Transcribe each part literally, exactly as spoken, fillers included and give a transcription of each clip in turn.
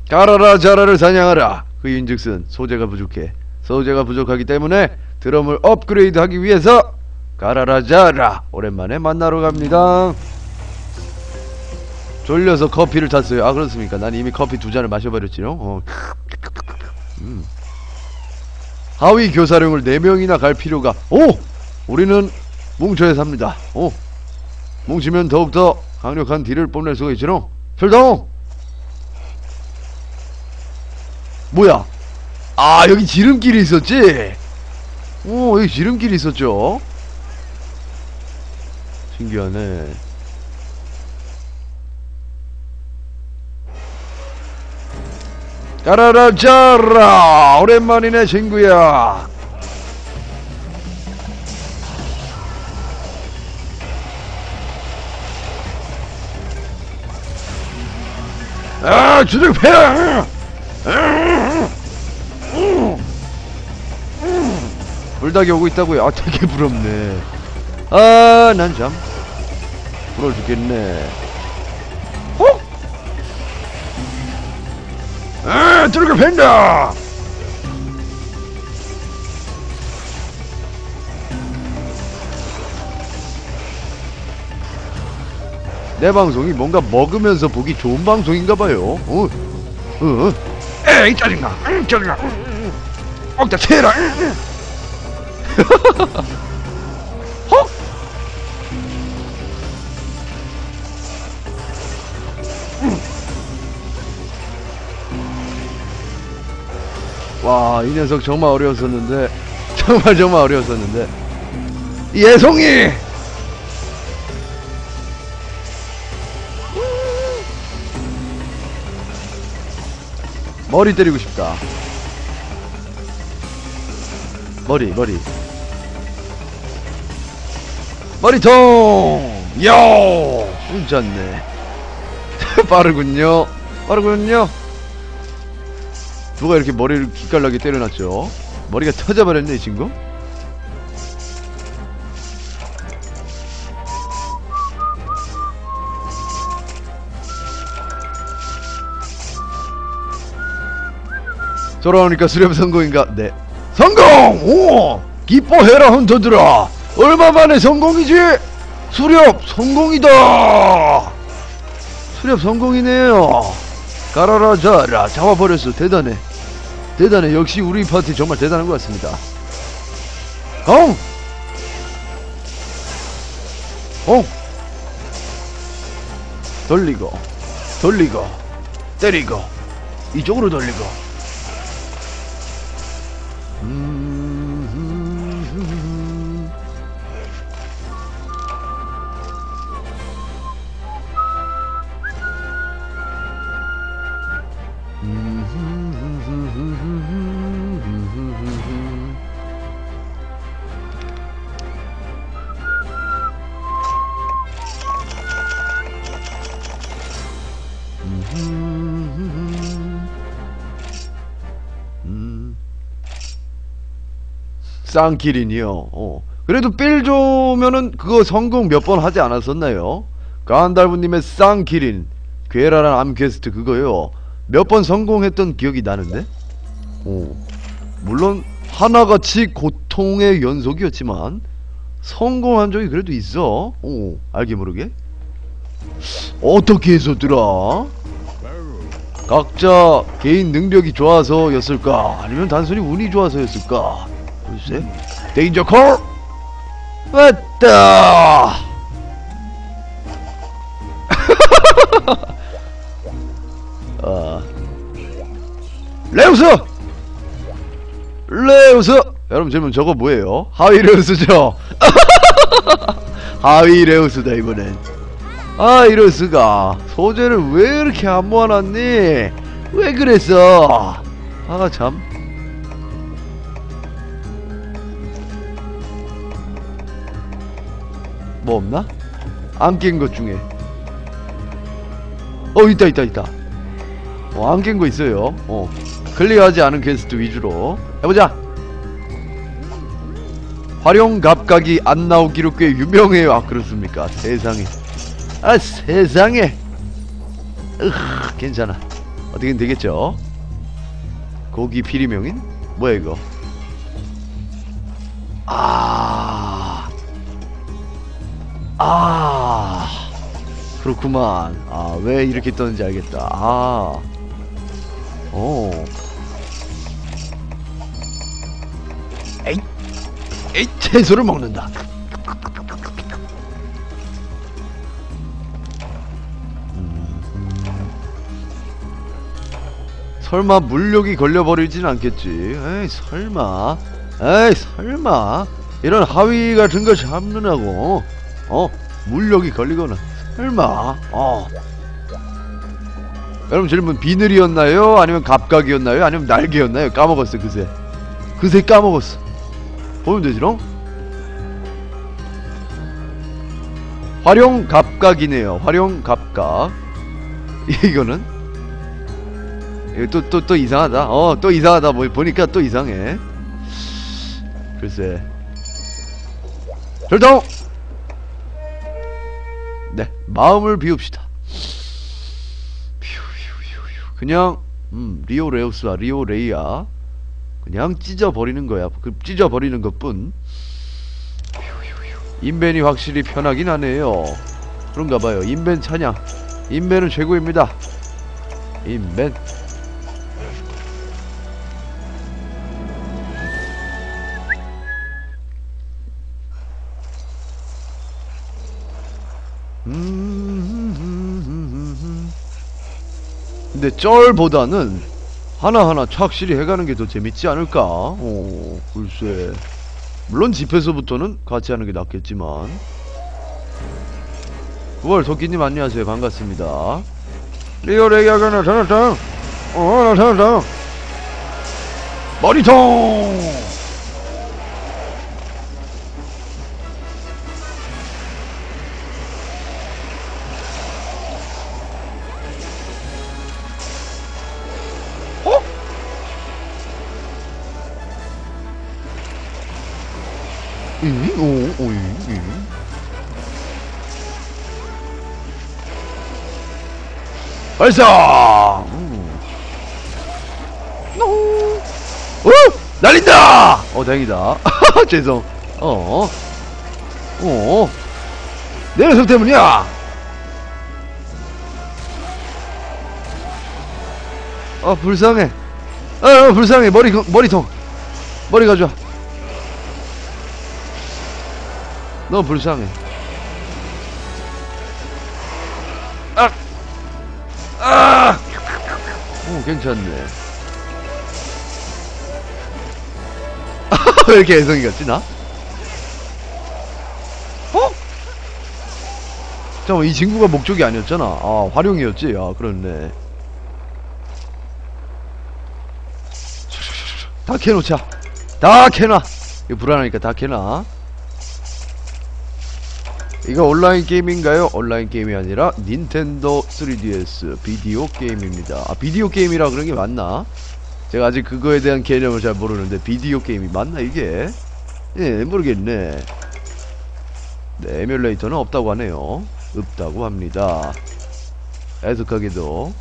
가라라 자라를 사냥하라. 그인즉슨 소재가 부족해. 소재가 부족하기 때문에 드럼을 업그레이드하기 위해서 가라라 자라 오랜만에 만나러 갑니다. 졸려서 커피를 탔어요. 아 그렇습니까? 난 이미 커피 두 잔을 마셔버렸지요. 어. 음. 하위 교사령을 네 명이나 갈 필요가. 오! 우리는 뭉쳐야 삽니다. 오! 뭉치면 더욱더 강력한 딜을 뽐낼 수가 있지롱. 출동! 뭐야? 아 여기 지름길이 있었지? 오 여기 지름길이 있었죠? 신기하네. 가라라 자라 오랜만이네 친구야. 아 주둥 패라. 불닭이 오고 있다고요? 아 되게 부럽네. 아 난 참 부러워 죽겠네. 어? 아 뚫고 팬다. 내 방송이 뭔가 먹으면서 보기 좋은 방송인가봐요. 어? 어? 에이 짜증나. 응, 짜증나. 억다 채라. 헉? 와, 이 녀석 정말 어려웠었는데 정말 정말 어려웠었는데 예송이! 머리 때리고 싶다. 머리 머리 머리통! 요! 괜찮네. 빠르군요. 빠르군요. 누가 이렇게 머리를 기깔나게 때려놨죠? 머리가 터져버렸네 이 친구. 돌아오니까 수렵 성공인가? 네. 성공! 오! 기뻐해라 헌터들아! 얼마만에 성공이지? 수렵 성공이다! 수렵 성공이네요. 가라라 자라 잡아버렸어. 대단해. 대단해. 역시 우리 파티 정말 대단한 것 같습니다. 공! 공! 돌리고 돌리고 때리고 이쪽으로 돌리고 음... 쌍키린이요. 어. 그래도 삘조면은 그거 성공 몇 번 하지 않았었나요? 간달브님의 쌍키린 괴랄한 암퀘스트 그거요. 몇 번 성공했던 기억이 나는데? 어. 물론 하나같이 고통의 연속이었지만 성공한 적이 그래도 있어. 어. 알게 모르게. 어떻게 했었더라? 각자 개인 능력이 좋아서였을까? 아니면 단순히 운이 좋아서였을까? 글쎄. 데인저 콜! 왔다! 아. 레우스! 레우스! 여러분 질문 저거 뭐예요? 하위 레우스죠? 하위 레우스다 이번엔. 아 이럴 수가. 소재를 왜 이렇게 안 모아놨니? 왜 그랬어? 아 참. 뭐 없나? 안 깬 것 중에. 어 있다 있다 있다. 어 안 깬 거 있어요. 어 클리어하지 않은 퀘스트 위주로 해보자. 활용 갑각이 안 나오기로 꽤 유명해요. 아 그렇습니까? 세상에. 아 세상에. 으 괜찮아. 어떻게든 되겠죠? 고기 피리명인? 뭐야 이거? 아, 아, 그렇구만. 아, 왜 이렇게 떴는지 알겠다. 아, 오, 에이, 에이, 채소를 먹는다. 설마 물욕이 걸려버리진 않겠지. 에이 설마, 에이 설마 이런 하위 같은 거 잡느라고 어 물욕이 걸리거나 설마. 어 여러분 질문, 비늘이었나요? 아니면 갑각이었나요? 아니면 날개였나요? 까먹었어. 그새 그새 까먹었어. 보면 되지롱? 활용 갑각이네요. 활용 갑각. 이거는 또, 또, 또 이상하다. 어, 또 이상하다. 뭐, 보니까 또 이상해. 글쎄. 결정! 네, 마음을 비웁시다. 그냥, 음, 리오 레우스와 리오 레이아. 그냥 찢어버리는 거야. 그 찢어버리는 것 뿐. 인벤이 확실히 편하긴 하네요. 그런가봐요. 인벤 찬양. 인벤은 최고입니다. 인벤. 근데 쩔보다는 하나하나 착실히 해가는 게 더 재밌지 않을까? 어, 글쎄. 물론 집에서부터는 같이 하는 게 낫겠지만. 구월 토끼님 안녕하세요. 반갑습니다. 리오 레이아가 나타났다. 어, 나타났다. 머리통! 응? 오, 오, 응? 발사! 음. 오! 날린다! 어, 다행이다. 죄송. 어. 어. 내 녀석 때문이야! 어, 불쌍해. 어, 어 불쌍해. 머리, 머리통. 머리 가져와. 너무 불쌍해. 아! 아! 오, 괜찮네. 왜 이렇게 애성이 같지, 나? 어? 잠깐만, 이 친구가 목적이 아니었잖아. 아, 활용이었지? 아, 그렇네. 다 캐놓자. 다 캐놔. 이거 불안하니까 다 캐놔. 이거 온라인 게임인가요? 온라인 게임이 아니라 닌텐도 쓰리디에스 비디오 게임입니다. 아, 비디오 게임이라 그런 게 맞나? 제가 아직 그거에 대한 개념을 잘 모르는데 비디오 게임이 맞나 이게? 예, 모르겠네. 네, 에뮬레이터는 없다고 하네요. 없다고 합니다. 애석하게도.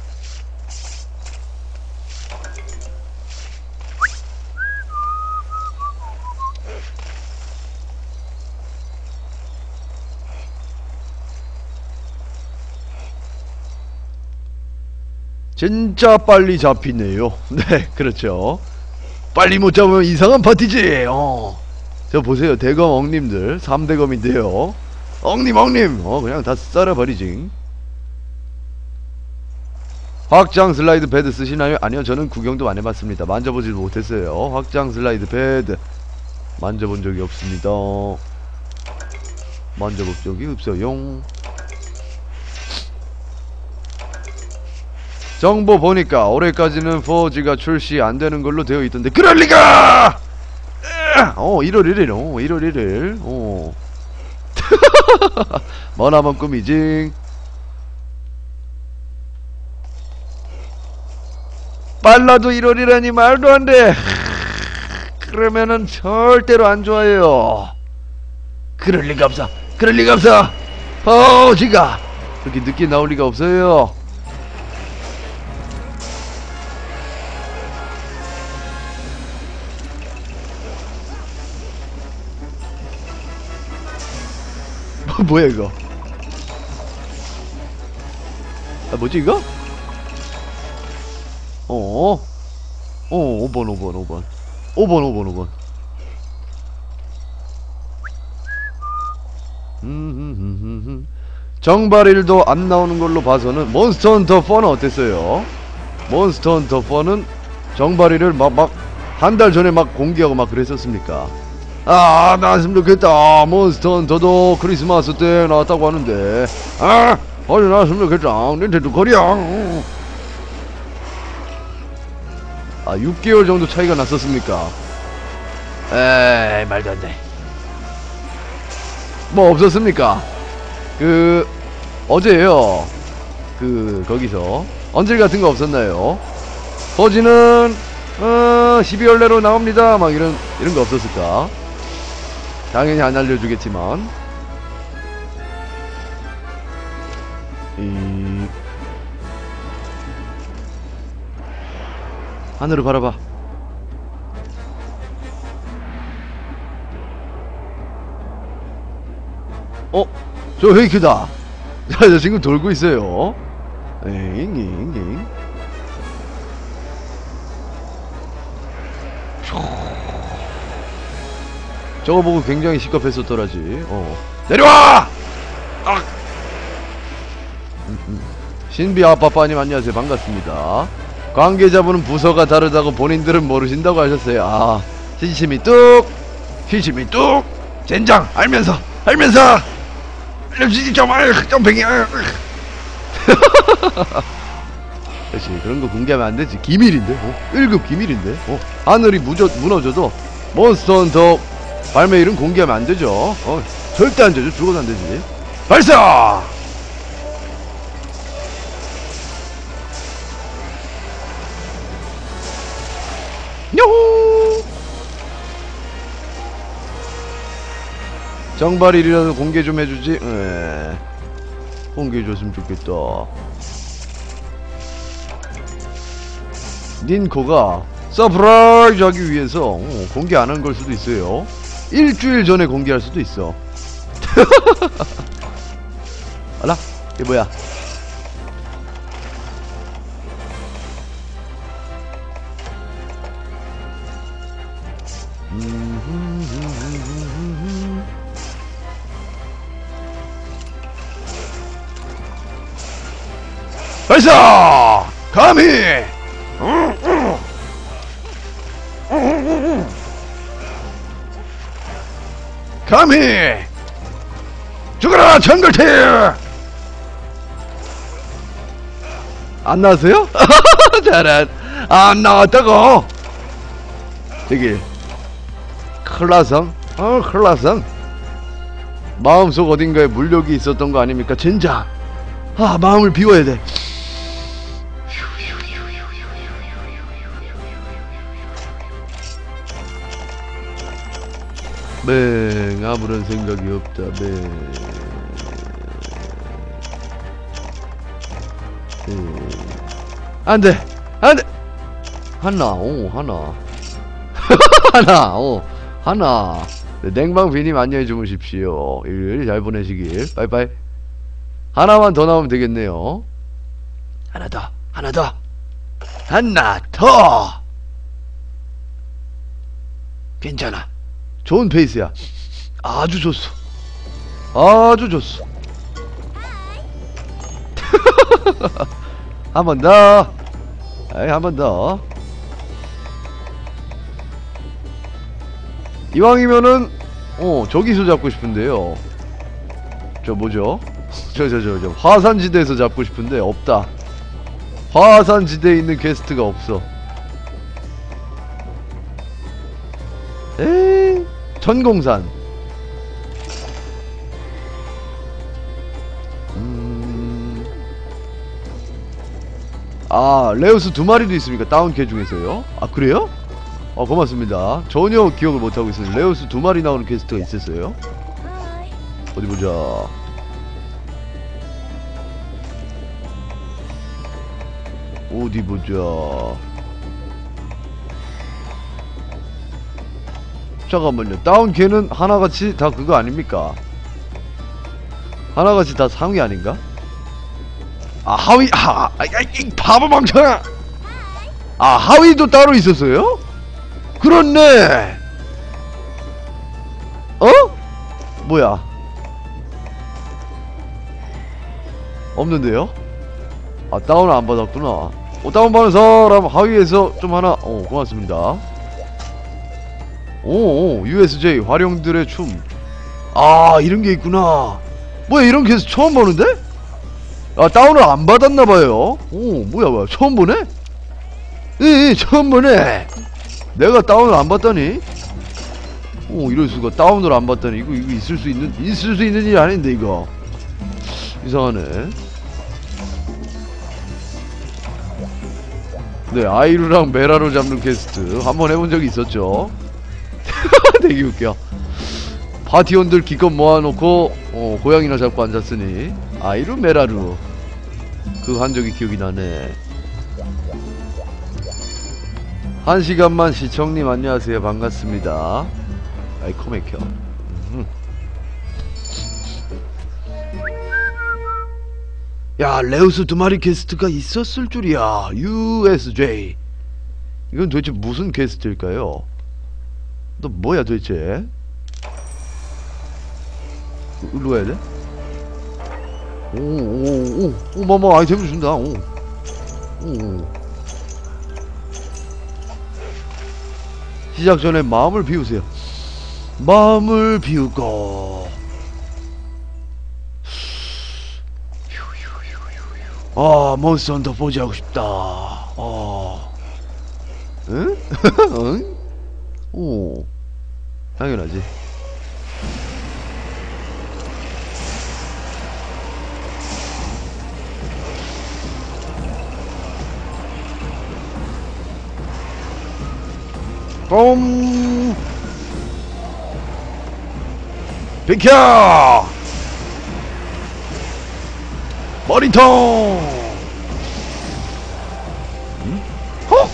진짜 빨리 잡히네요. 네, 그렇죠. 빨리 못 잡으면 이상한 파티지. 어. 저 보세요. 대검 엉님들 삼 대검인데요. 엉님 엉님 어 그냥 다 썰어버리지. 확장 슬라이드 패드 쓰시나요? 아니요, 저는 구경도 안 해봤습니다. 만져보지도 못했어요. 확장 슬라이드 패드 만져본 적이 없습니다. 만져본 적이 없어요. 정보 보니까 올해까지는 포지가 출시 안되는 걸로 되어 있던데 그럴리가! 어 일월 일일 어 일월 일일 어 머나먼 꿈이지. 빨라도 일월이라니 말도 안돼. 그러면은 절대로 안 좋아해요. 그럴리가 없어. 그럴리가 없어. 포지가 그렇게 늦게 나올 리가 없어요. 뭐야 이거? 아 뭐지 이거? 어? 어 오 번 오 번 오 번 오 번 오 번 오 번 음, 정발일도 안 나오는 걸로 봐서는 몬스터 헌터 사는 어땠어요? 몬스터 헌터 사는 정발일을 막 막 한 달 전에 막 공개하고 막 그랬었습니까? 아 나왔으면 좋겠다. 몬스터 헌터도 크리스마스 때 나왔다고 하는데 아 빨리 나왔으면 좋겠다. 닌텐도 코리아. 아 육 개월 정도 차이가 났었습니까? 에이 말도 안돼. 뭐 없었습니까? 그 어제요 그 거기서 언질 같은 거 없었나요? 퍼지는 어 십이월 내로 나옵니다 막 이런 이런 거 없었을까? 당연히 안 알려주겠지만 이 하늘을 바라봐. 어? 저 페이크다. 자, 저 지금 돌고 있어요. 잉잉잉. 저거 보고 굉장히 시겁했었더라지. 어. 내려와! 아! 음, 음. 신비 아빠빠님 안녕하세요. 반갑습니다. 관계자분은 부서가 다르다고 본인들은 모르신다고 하셨어요. 아, 시침이 뚝! 시침이 뚝! 젠장! 알면서! 알면서! 알려주지 좀! 점팽이! 그렇지. 그런 거 공개하면 안 되지. 기밀인데? 어? 일 급 기밀인데? 어? 하늘이 무저, 무너져도 몬스터 헌터 발매일은 공개하면 안 되죠. 어? 절대 안 되죠. 죽어도 안 되지. 발사! 요호! 정발일이라도 공개 좀 해주지. 에. 공개해줬으면 좋겠다. 닌코가 서프라이즈 하기 위해서 어, 공개 안 한 걸 수도 있어요. 일주일 전에 공개할 수도 있어. 알아? 이게 뭐야? 발사! 감히! 감히! 죽어라 정글티! 안 나왔어요? 잘한. 안 나왔다고? 저기 클라성? 어 클라성? 마음속 어딘가에 물욕이 있었던 거 아닙니까? 젠장! 아 마음을 비워야 돼. 맹 아무런 생각이 없다. 맹 안돼 안돼. 하나 오 하나 하나 오 하나. 네, 냉방비님 안녕히 주무십시오. 일요일 잘 보내시길. 빠이빠이. 하나만 더 나오면 되겠네요. 하나 더 하나 더 하나 더. 괜찮아. 좋은 페이스야. 아주 좋소. 아주 좋소. 한 번 더. 에이, 한 번 더. 이왕이면은 어 저기서 잡고 싶은데요. 저 뭐죠? 저 저 저 저 화산지대에서 잡고 싶은데 없다. 화산지대에 있는 퀘스트가 없어. 에이, 천공산. 음... 아, 레우스 두 마리도 있습니까? 다운캐 중에서요? 아, 그래요? 어, 고맙습니다. 전혀 기억을 못하고 있어요. 레우스 두 마리 나오는 퀘스트가 있었어요? 어디 보자. 어디 보자. 잠깐만요. 다운캐는 하나같이 다 그거 아닙니까? 하나같이 다 상위 아닌가? 아 하위 아, 아, 아, 이 바보 망청아. 아 하위도 따로 있었어요? 그렇네. 어? 뭐야? 없는데요? 아 다운을 안 받았구나. 어, 다운받은 사람 하위에서 좀 하나. 어 고맙습니다. 오, 오 유에스제이 화룡들의 춤. 아 이런게 있구나. 뭐야 이런 케이스 처음 보는데? 아 다운을 안 받았나봐요. 오 뭐야 뭐야 처음 보네? 예, 예 처음 보네. 내가 다운을 안 받다니? 오 이럴수가. 다운을 안 받다니. 이거 이거 있을 수 있는 있을 수 있는 일이 아닌데 이거. 이상하네. 네 아이루랑 메라로 잡는 퀘스트 한번 해본 적이 있었죠. 되게 웃겨. 파티원들 기껏 모아놓고 어, 고양이나 잡고 앉았으니 아이루 메라루 그거 한 적이 기억이 나네. 한 시간만 시청님 안녕하세요 반갑습니다. 아이 코맥혀. 음. 야 레우스 두 마리 퀘스트가 있었을 줄이야. 유에스제이 이건 도대체 무슨 퀘스트일까요? 너 뭐야 도대체? 일로 가야 돼? 오오오 오 마마 아이템을 준다. 오 오. 시작 전에 마음을 비우세요. 마음을 비우고. 아 몬스터 헌터 보지하고 싶다. 어. 응? 응? 오 당연하지. 꼼 비켜 머리통. 응? 허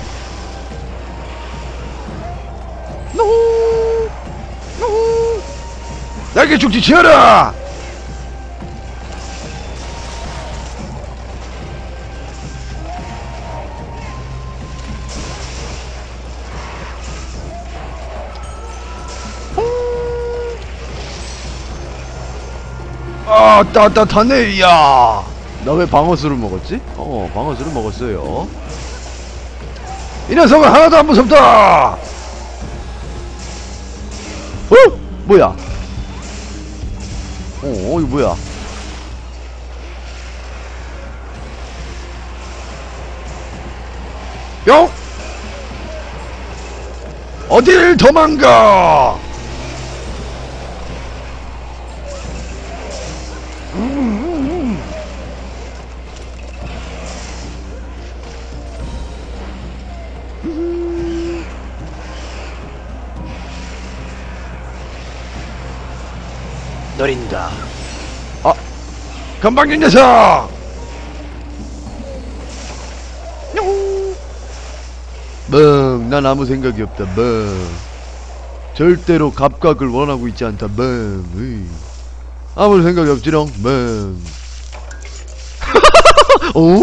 노 노 날개 죽지 치어라. 아 따뜻하네. 야 나 왜 방어수를 먹었지? 어 방어수를 먹었어요. 이 녀석은 하나도 안 무섭다. 어? 뭐야? 어 이거 뭐야? 뿅! 어딜 도망가? 노린다. 아 건방진 녀석. 멍, 난 아무 생각이 없다. 멍. 절대로 갑각을 원하고 있지 않다. 멍. 으이. 아무 생각이 없지롱. 멍. 오?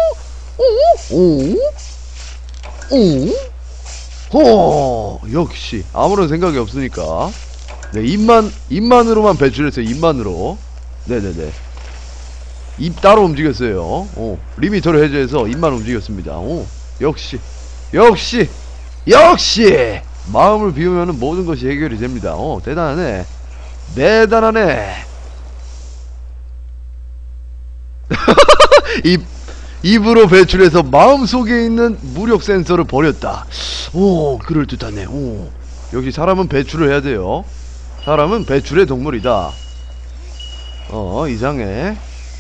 오? 오? 오? 호, 역시 아무런 생각이 없으니까. 네, 입만, 입만으로만 배출했어요. 입만으로. 네네네. 입 따로 움직였어요. 오, 리미터를 해제해서 입만 움직였습니다. 오, 역시, 역시, 역시! 마음을 비우면 모든 것이 해결이 됩니다. 오, 대단하네. 대단하네. 입, 입으로 배출해서 마음속에 있는 무력 센서를 버렸다. 오, 그럴듯하네. 오, 역시 사람은 배출을 해야 돼요. 사람은 배출의 동물이다. 어 이상해.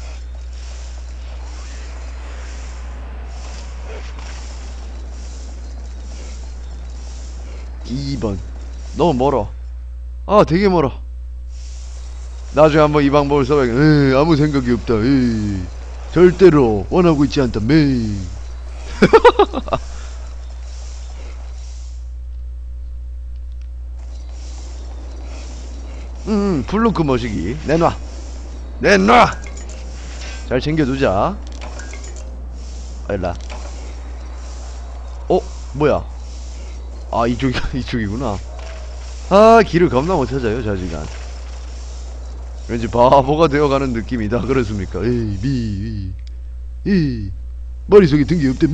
이 번 너무 멀어. 아 되게 멀어. 나중에 한번 이 방법을 써봐야겠. 에이, 아무 생각이 없다. 에이, 절대로 원하고 있지 않다. 메이. 음, 블루크 머시기 내놔. 내놔. 잘 챙겨두자. 일라. 어? 뭐야? 아 이쪽이 이쪽이구나. 아 길을 겁나 못 찾아요 자지간. 왠지 바보가 되어가는 느낌이다. 그렇습니까? 에이 미 이 머릿속에 든 게 없다며.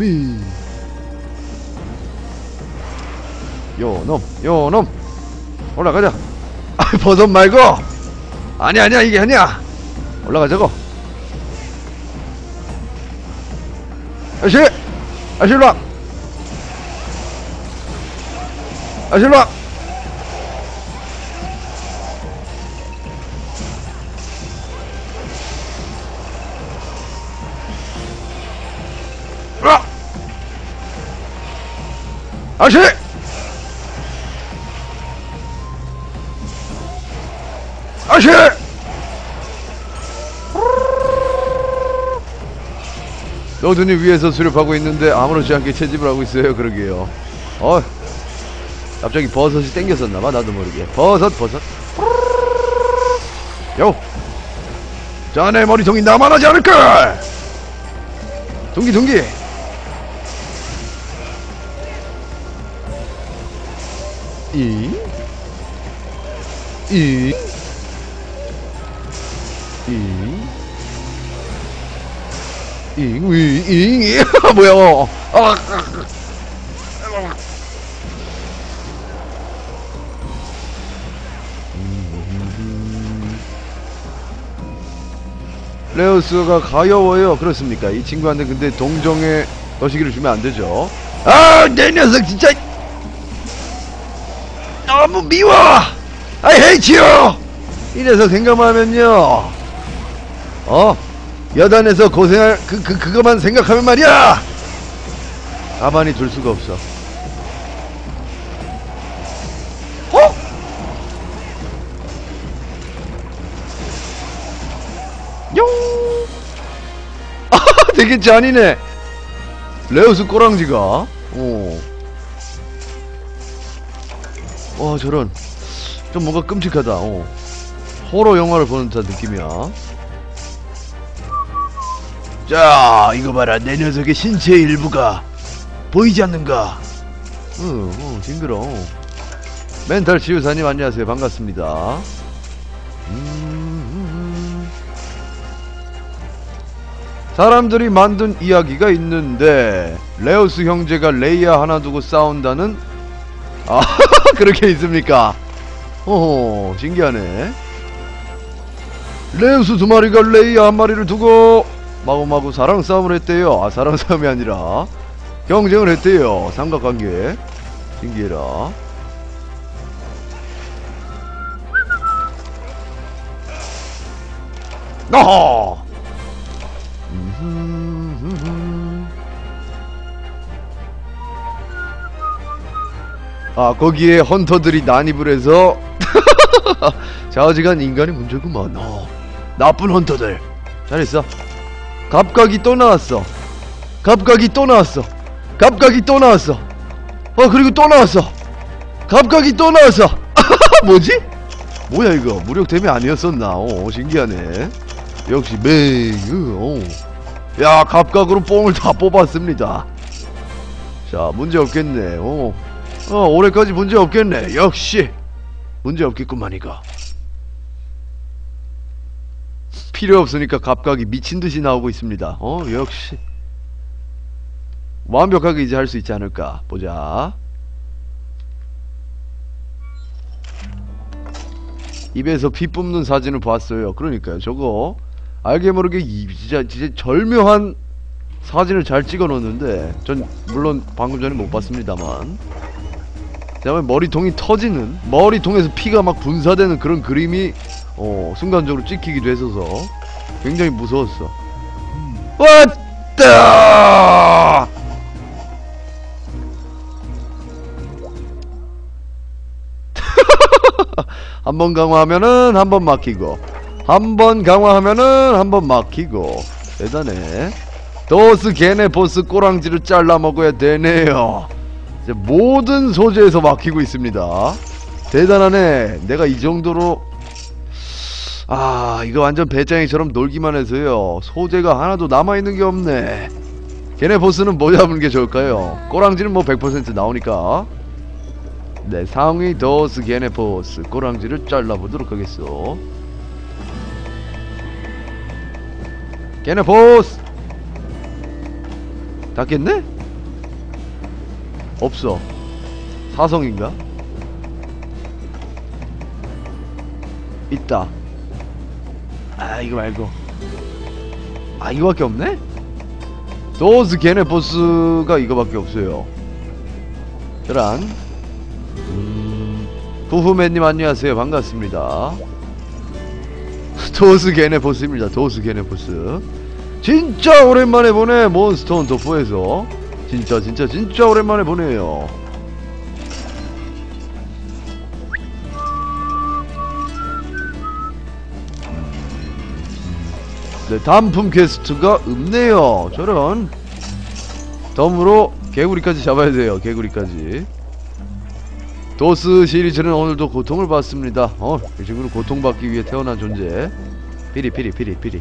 요놈 요놈 올라가자. 아 버섯 말고. 아니야 아니야 이게 아니야. 올라가자고. 아저씨 아저씨 일로와. 아저씨 일로와. 아저씨! 아저씨! 너드니 위에서 수렵하고 있는데 아무렇지 않게 채집을 하고 있어요. 그러게요. 어 갑자기 버섯이 땡겼었나봐. 나도 모르게. 버섯 버섯. 요! 자네 머리통이 나만 하지 않을까! 둥기 둥기! 이? 이? 이? 이? 위? 이? 뭐야? 아! 레오스가 가여워요. 그렇습니까? 이 친구한테 근데 동정의 거시기를 주면 안 되죠. 아, 내 녀석 진짜 너무 미워. I hate you. 이 녀석 생각만 하면요. 어? 여단에서 고생할 그, 그, 그거만 생각하면 말이야. 가만히 둘 수가 없어. 어? 용! 아, 되게 잔인해. 레오스 꼬랑지가. 어. 와, 저런. 좀 뭔가 끔찍하다. 어. 호러 영화를 보는 듯한 느낌이야. 자, 이거 봐라. 내 녀석의 신체 일부가 보이지 않는가? 응, 어, 징그러. 멘탈 치유사님 안녕하세요. 반갑습니다. 음, 사람들이 만든 이야기가 있는데 레오스 형제가 레이아 하나 두고 싸운다는. 아, 그렇게 있습니까? 어허, 신기하네. 레오스 두 마리가 레이아 한 마리를 두고 마구마구 사랑 싸움을 했대요. 아, 사랑 싸움이 아니라 경쟁을 했대요. 삼각관계. 신기해라. 어허! 아, 거기에 헌터들이 난입을 해서 자어지간 인간의 문제구만. 어, 나쁜 헌터들. 잘했어. 갑각이 또 나왔어. 갑각이 또 나왔어. 갑각이 또 나왔어. 어, 그리고 또 나왔어. 갑각이 또 나왔어. 뭐지? 뭐야 이거? 무력템이 아니었었나? 어, 신기하네. 역시 맹. 어. 야, 갑각으로 뽕을 다 뽑았습니다. 자, 문제 없겠네. 어. 어, 올해까지 문제 없겠네. 역시 문제 없겠구만 이거. 필요 없으니까 갑각이 미친듯이 나오고 있습니다. 어, 역시 완벽하게 이제 할 수 있지 않을까. 보자. 입에서 피 뿜는 사진을 봤어요. 그러니까요. 저거 알게 모르게 이, 진짜 진짜 절묘한 사진을 잘 찍어 놓는데 전 물론 방금 전에 못 봤습니다만, 그다음에 머리통이 터지는, 머리통에서 피가 막 분사되는 그런 그림이 어, 순간적으로 찍히기도 했어서 굉장히 무서웠어. 왔다! 한 번 강화하면은 한 번 막히고, 한 번 강화하면은 한 번 막히고. 대단해. 도스 걔네 보스 꼬랑지를 잘라 먹어야 되네요. 이제 모든 소재에서 막히고 있습니다. 대단하네. 내가 이 정도로 아, 이거 완전 배짱이처럼 놀기만 해서요 소재가 하나도 남아있는 게 없네. 걔네 보스는 뭐 잡는 게 좋을까요? 꼬랑지는 뭐 백 퍼센트 나오니까. 네, 상위 도스 걔네 보스 꼬랑지를 잘라보도록 하겠어. 걔네 보스 닿겠네? 없어. 사성인가? 있다. 아, 이거 말고. 아, 이거밖에 없네? 도스 걔네 보스가 이거밖에 없어요. 저란. 음, 부후맨님 안녕하세요. 반갑습니다. 도스 걔네 보스입니다. 도스 걔네 보스. 진짜 오랜만에 보네. 몬스터 헌터 사에서 진짜 진짜 진짜 오랜만에 보네요. 네, 단품 퀘스트가 없네요. 저런. 덤으로 개구리까지 잡아야 돼요. 개구리까지. 도스 시리즈는 오늘도 고통을 받습니다. 어, 이 친구는 고통받기 위해 태어난 존재. 피리 피리 피리 피리.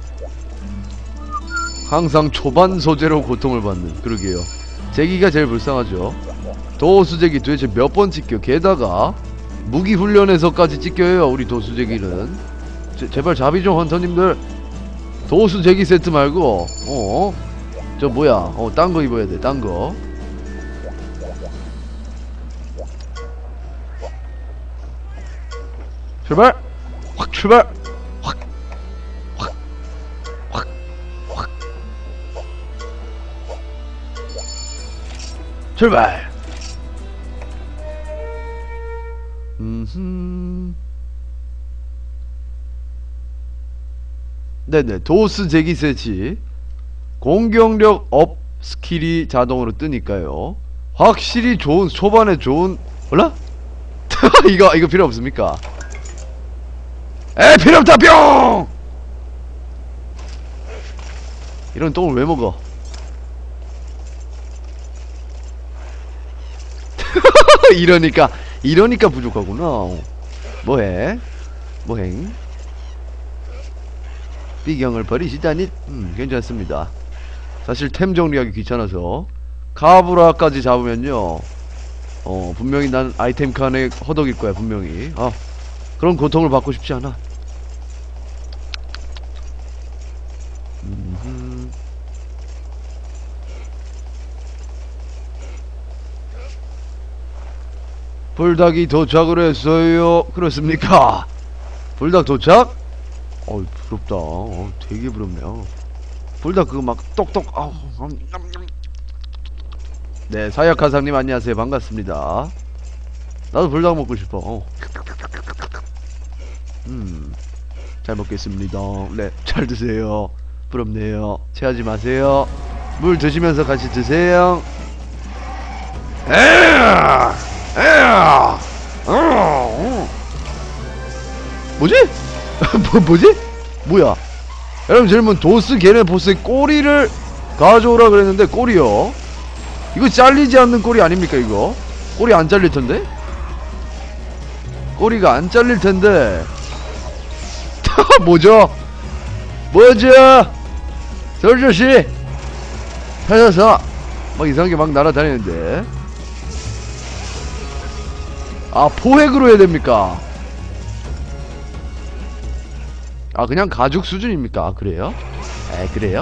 항상 초반 소재로 고통을 받는. 그러게요. 제기가 제일 불쌍하죠. 도수제기 도대체 몇 번 찍혀. 게다가 무기 훈련에서까지 찍혀요. 우리 도수제기는. 제, 제발 잡이 좀 헌터님들. 도수제기 세트 말고 어? 저 뭐야 어 딴거 입어야 돼. 딴거. 출발! 확 출발! 확! 확! 확! 확! 출발! 음흠. 네네, 도스 제기 세치 공격력 업 스킬이 자동으로 뜨니까요. 확실히 좋은, 초반에 좋은. 몰라? 이거 이거 필요 없습니까? 에, 필요 없다 뿅! 이런 똥을 왜 먹어? 이러니까 이러니까 부족하구나. 뭐해? 뭐행? 비경을 버리시다니. 음, 괜찮습니다. 사실 템 정리하기 귀찮아서. 카브라까지 잡으면요 어 분명히 난 아이템 칸에 허덕일 거야 분명히. 아, 그런 고통을 받고 싶지 않아. 음흠. 불닭이 도착을 했어요. 그렇습니까? 불닭 도착? 어이, 부럽다. 어, 되게 부럽네요. 불닭 그거 막 똑똑. 아우, 네, 사약하상님 안녕하세요. 반갑습니다. 나도 불닭 먹고 싶어. 어. 음, 잘 먹겠습니다. 네, 잘 드세요. 부럽네요. 체하지 마세요. 물 드시면서 같이 드세요. 에야! 에야! 어! 뭐지? 뭐, 뭐지? 뭐야? 여러분, 질문. 도스 걔네 보스의 꼬리를 가져오라 그랬는데 꼬리요? 이거 잘리지 않는 꼬리 아닙니까 이거? 꼬리 안 잘릴 텐데? 꼬리가 안 잘릴 텐데. 뭐죠? 뭐죠? 솔저씨 찾아서 막 이상하게 막 날아다니는데. 아, 포획으로 해야 됩니까? 아, 그냥 가죽 수준입니까? 아, 그래요? 에, 그래요?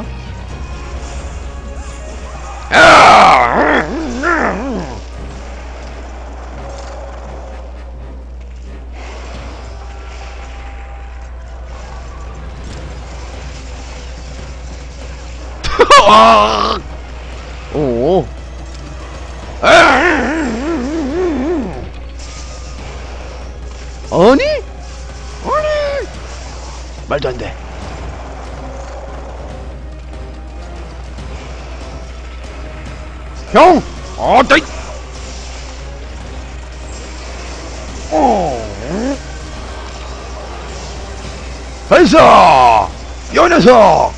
아! 오. 아니? 아니? 말도 안 돼. 형! 어따이! 어. 발사! 요 녀석!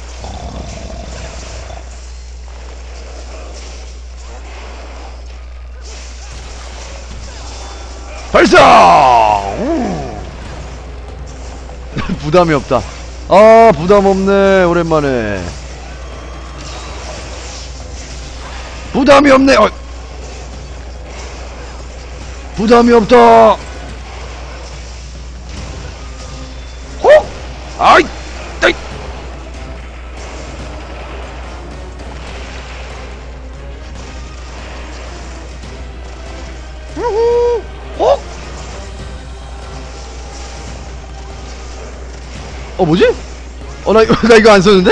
발사! 부담이 없다. 아 부담 없네. 오랜만에 부담이 없네. 어. 부담이 없다. 어? 아이, 아이. 우후. 어? 어 뭐지? 어 나 이거 나 이거 안 썼는데?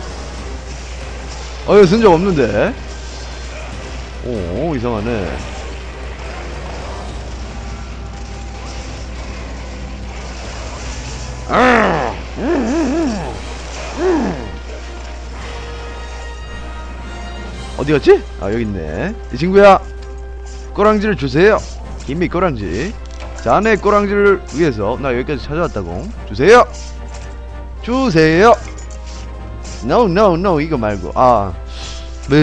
어 이거 쓴 적 없는데? 오 이상하네. 어디 갔지? 아 여기 있네. 이 친구야 꼬랑지를 주세요. 김미 꼬랑지. 자네 꼬랑지를 위해서 나 여기까지 찾아왔다고. 주세요. 주세요. No no no 이거 말고 아 네.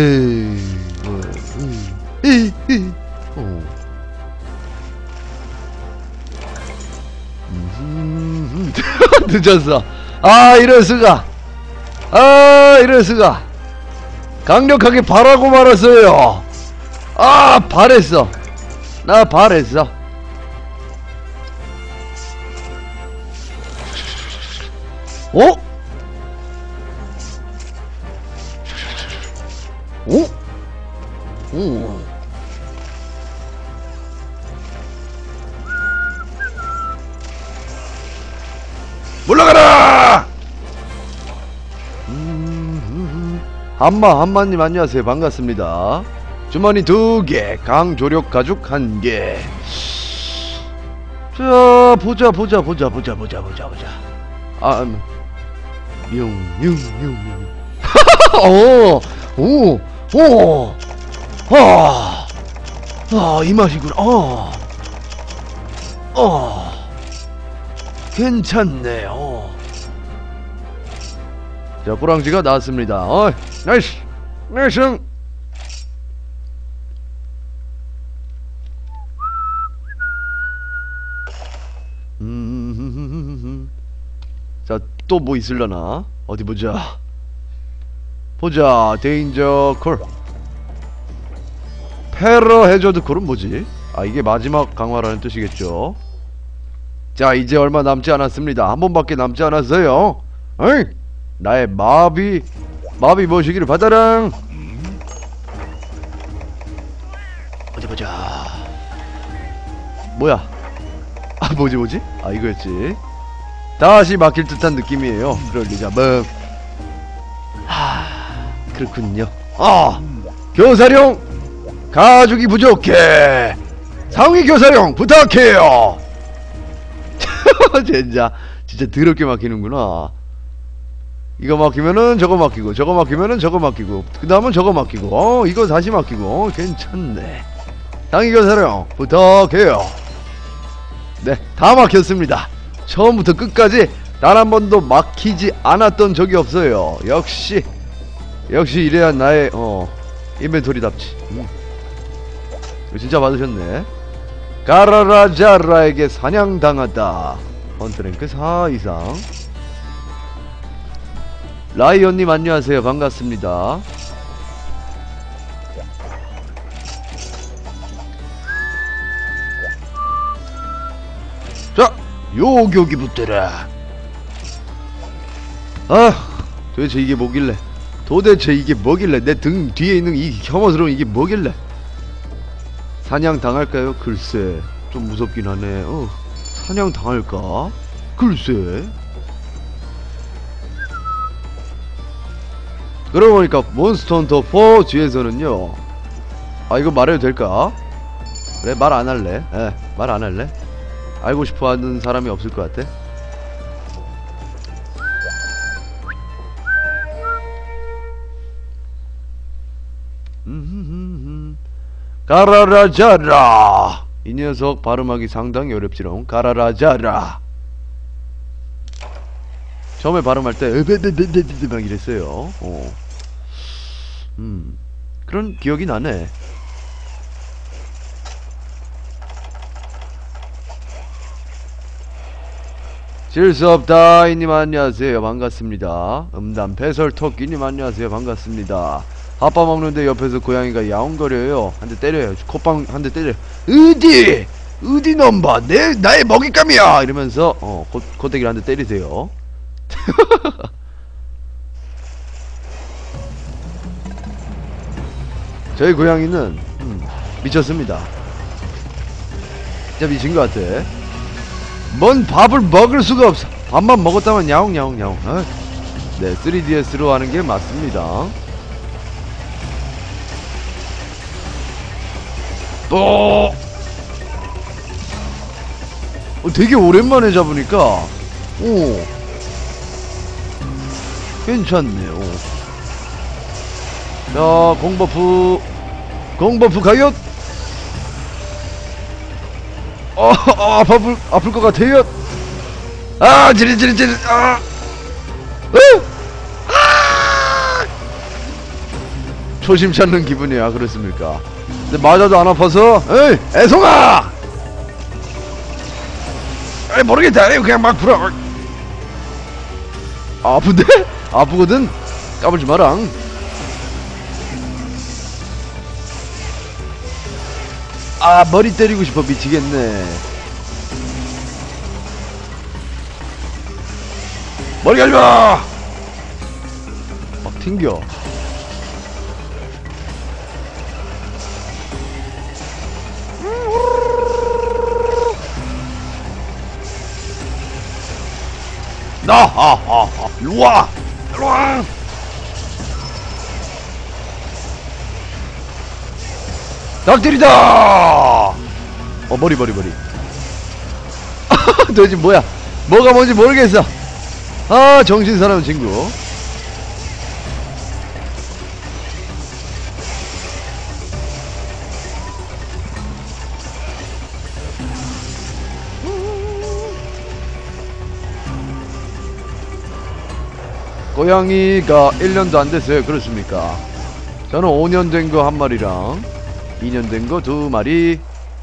늦었어. 아 이럴 수가. 아 이럴 수가. 강력하게 바라고 말았어요. 아 바랬어. 나 바랬어. 어? 오? 오. 물러가라! 음, 한마 한마님 안녕하세요. 반갑습니다. 주머니 두개 강조력 가죽 한개. 자 보자 보자 보자 보자 보자 보자 보자. 아 음. 뿅뿅뿅 오오오 아, 아, 이 맛이구나. 어, 어, 괜찮네요. 자, 꼬랑지가 나왔습니다. 어, 나이스, 나이스. 음, 자, 또 뭐 있을려나? 어디 보자. 보자, 데인저 콜. 페러 해저드 콜은 뭐지? 아 이게 마지막 강화라는 뜻이겠죠. 자 이제 얼마 남지 않았습니다. 한 번밖에 남지 않았어요. 어이 나의 마비 마비 모시기를 받아라. 어디 보자. 뭐야? 아 뭐지 뭐지? 아 이거였지. 다시 막힐 듯한 느낌이에요. 그럴 리가 뭐. 하 그렇군요. 아 교사령 가죽이 부족해. 상위 교사령 부탁해요. 진짜 진짜 더럽게 막히는구나. 이거 막히면은 저거 막히고 저거 막히면은 저거 막히고 그 다음은 저거 막히고 어 이거 다시 막히고 어, 괜찮네. 상위 교사령 부탁해요. 네 다 막혔습니다. 처음부터 끝까지 단 한 번도 막히지 않았던 적이 없어요. 역시 역시 이래야 나의 어 인벤토리답지. 음. 진짜 받으셨네. 가라라자라에게 사냥당하다. 헌트랭크 사 이상. 라이언님 안녕하세요. 반갑습니다. 자 요격이 붙더라. 아 도대체 이게 뭐길래 도대체 이게 뭐길래 내 등 뒤에 있는 이 혐오스러운 이게 뭐길래. 사냥 당할까요? 글쎄 좀 무섭긴 하네. 어 사냥 당할까? 글쎄. 그러고 보니까 몬스터 헌터 사 뒤에서는요. 아 이거 말해도 될까? 그래 말 안할래. 에 말 안할래. 알고 싶어하는 사람이 없을 것 같아. 가라라자라. 이 녀석 발음하기 상당히 어렵지롱. 가라라자라. 처음에 발음할 때 에베베베베베 막 이랬어요. 어. 음 그런 기억이 나네. 실수 없다 이님 안녕하세요 반갑습니다. 음담 배설토끼님 안녕하세요 반갑습니다. 아빠 먹는데 옆에서 고양이가 야옹거려요. 한 대 때려요. 콧방 한 대 때려요. 어디 어디 넘봐 내 나의 먹잇감이야 이러면서 어 콧, 콧대기를 한 대 때리세요. 저희 고양이는 음, 미쳤습니다. 진짜 미친 것 같아. 뭔 밥을 먹을 수가 없어. 밥만 먹었다면 야옹야옹야옹. 어? 네, 쓰리디에스로 하는 게 맞습니다. 또 어, 되게 오랜만에 잡으니까 오 괜찮네요. 자, 공버프 공버프 가요. 어, 어 아플 아플 것 같아요. 아, 지릿지릿지릿. 아, 으! 아! 초심 찾는 기분이야. 그렇습니까? 근데 맞아도 안 아파서, 에이, 애송아! 에이, 모르겠다. 에이, 그냥 막 풀어. 아, 아픈데? 아프거든? 까불지 마랑. 아, 머리 때리고 싶어. 미치겠네. 머리 가지마! 막 튕겨. 나! 아! 아! 아! 일로와! 일로와! 닭들이다! 어, 머리, 머리, 머리. 너 지금 뭐야? 뭐가 뭔지 모르겠어. 아, 정신 사나운 친구. 고양이가 일 년도 안 됐어요. 그렇습니까? 저는 오 년 된 거 한 마리랑 이 년 된 거 두 마리.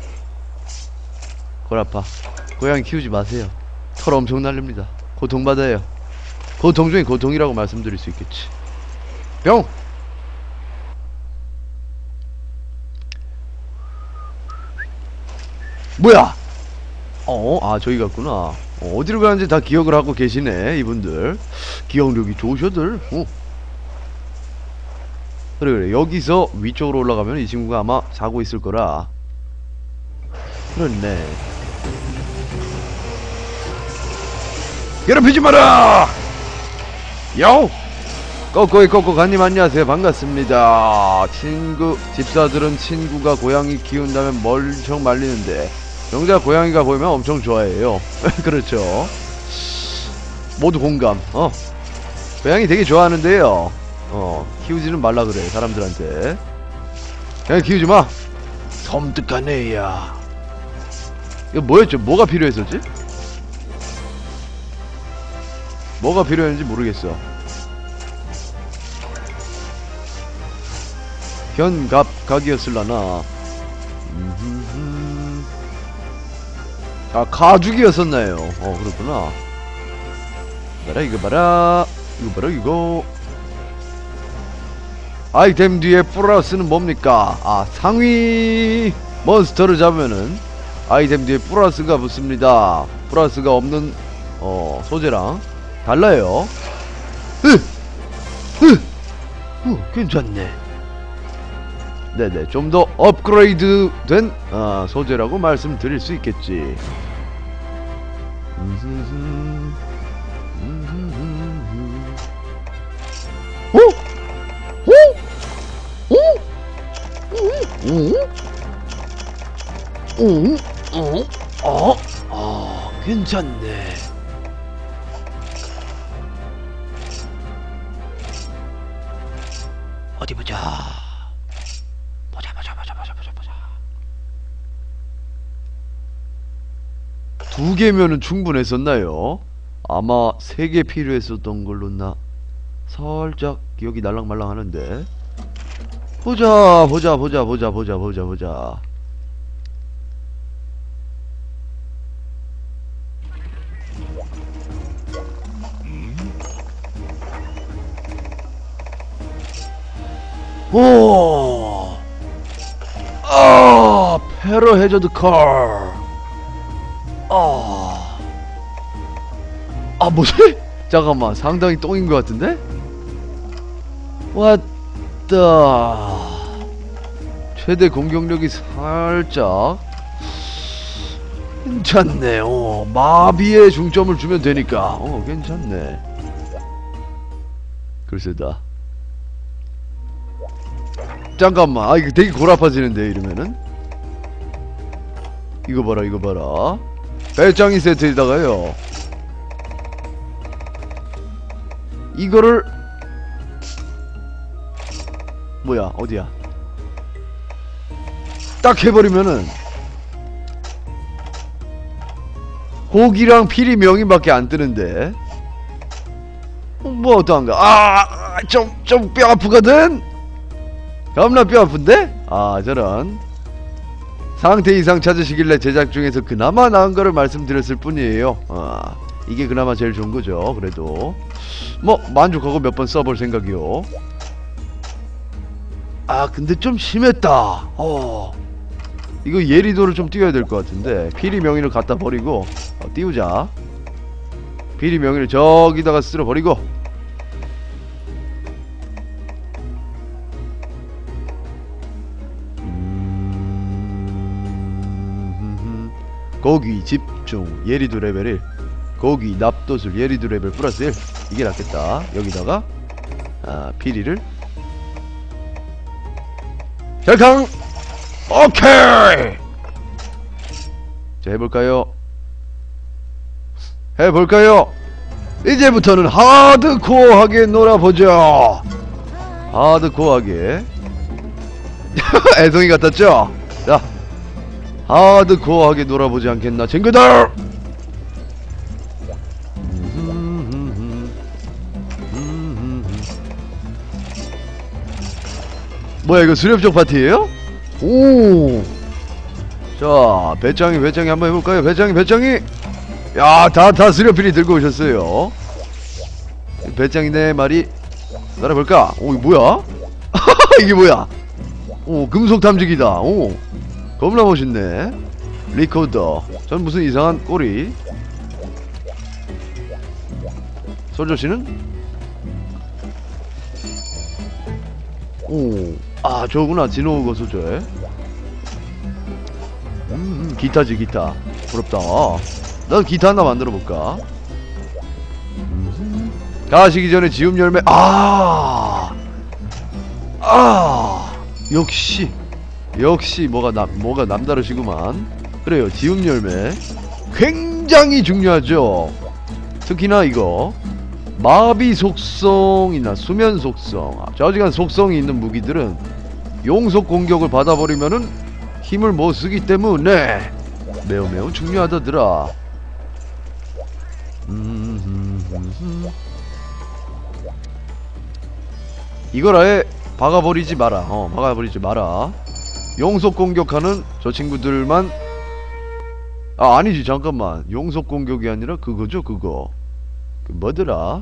골 아파. 고양이 키우지 마세요. 털 엄청 날립니다. 고통받아요. 고통 중에 고통이라고 말씀드릴 수 있겠지. 뿅! 뭐야? 어? 아, 저기 갔구나. 어, 어디로 가는지 다 기억을 하고 계시네, 이분들. 기억력이 좋으셔들. 어. 그래, 그래. 여기서 위쪽으로 올라가면 이 친구가 아마 자고 있을 거라. 그렇네. 괴롭히지 마라! 야오! 꺼꺼이 꺼꺼가님 안녕하세요. 반갑습니다. 친구, 집사들은 친구가 고양이 키운다면 멀쩡 말리는데 명자 고양이가 보이면 엄청 좋아해요. 그렇죠. 모두 공감. 어. 고양이 되게 좋아하는데요. 어. 키우지는 말라 그래, 사람들한테. 그냥 키우지 마! 섬뜩한 애야. 이거 뭐였죠? 뭐가 필요했었지? 뭐가 필요했는지 모르겠어. 견갑 각이었을라나. 아, 가죽이었었나요? 어, 그렇구나. 봐라, 이거 봐라. 이거 봐라, 이거. 아이템 뒤에 플러스는 뭡니까? 아, 상위 몬스터를 잡으면은 아이템 뒤에 플러스가 붙습니다. 플러스가 없는, 어, 소재랑 달라요. 으! 으! 어, 괜찮네. 네네, 좀 더 업그레이드 된 아, 소재라고 말씀드릴 수 있겠지. 어? 어? 어? 어? 어? 어? 어? 아, 괜찮네. 어디 보자. 보자 보자 보자 보자 보자 보자. 두 개면은 충분했었나요? 아마 세 개 필요했었던 걸로 나 살짝 기억이 날랑말랑 하는데. 보자 보자 보자 보자 보자 보자 보자. 오! 아! 페러 해저드 컬! 아! 아, 뭐지? 잠깐만, 상당히 똥인 것 같은데? 왔다. 최대 공격력이 살짝 괜찮네. 어, 마비에 중점을 주면 되니까 어 괜찮네. 글쎄다. 잠깐만, 아 이거 되게 골아파지는데 이러면은. 이거 봐라 이거 봐라. 배짱이 세트에다가요 이거를 뭐야 어디야 딱 해버리면은 고기랑 피리 명인밖에 안 뜨는데 뭐 어떠한가. 아 좀 좀 뼈 아프거든. 겁나 뼈 아픈데. 아 저런 상태 이상 찾으시길래 제작 중에서 그나마 나은 거를 말씀드렸을 뿐이에요. 아 이게 그나마 제일 좋은 거죠. 그래도 뭐 만족하고 몇 번 써볼 생각이요. 아 근데 좀 심했다. 어 이거 예리도를 좀 띄워야 될 것 같은데 피리 명의를 갖다 버리고 어, 띄우자. 피리 명의를 저기다가 쓸어 버리고 음... 고기 집중 예리도 레벨 일 고기 납도술 예리도 레벨 플러스 일 이게 낫겠다. 여기다가 아 피리를 혈강 오케이. 자 해볼까요? 해볼까요? 이제부터는 하드코어하게 놀아보죠. 하드코어하게 애송이 같았죠? 자 하드코어하게 놀아보지 않겠나 친구들. 뭐야 이거 수렵적 파티예요? 오. 자 배짱이 배짱이 한번 해볼까요? 배짱이 배짱이. 야 다 다 수렵필이 들고 오셨어요. 배짱이 네 마리 날아볼까? 오 이거 뭐야? 이게 뭐야? 오 금속 탐지기다. 오 겁나 멋있네. 리코더. 전 무슨 이상한 꼬리. 솔저씨는? 오, 아 저구나 진호우거 소저에. 음, 기타지 기타. 부럽다. 나도 기타 하나 만들어볼까? 음, 가시기 전에 지움 열매. 아, 아, 역시, 역시 뭐가 남 뭐가 남다르시구만. 그래요, 지움 열매 굉장히 중요하죠. 특히나 이거. 마비 속성이나 수면 속성, 저지간 속성이 있는 무기들은 용속 공격을 받아버리면은 힘을 못 쓰기 때문에 매우 매우 중요하다더라. 이걸 아예 박아버리지 마라. 어, 박아버리지 마라. 용속 공격하는 저 친구들만. 아 아니지 잠깐만. 용속 공격이 아니라 그거죠 그거. 뭐더라?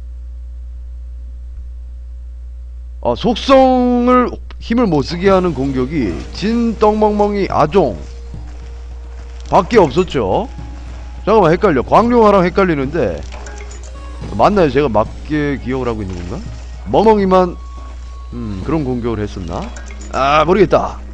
어, 속성을 힘을 못쓰게 하는 공격이 진 떡멍멍이 아종 밖에 없었죠. 잠깐만 헷갈려. 광룡화랑 헷갈리는데 맞나요? 제가 맞게 기억을 하고 있는 건가? 멍멍이만 음 그런 공격을 했었나? 아 모르겠다.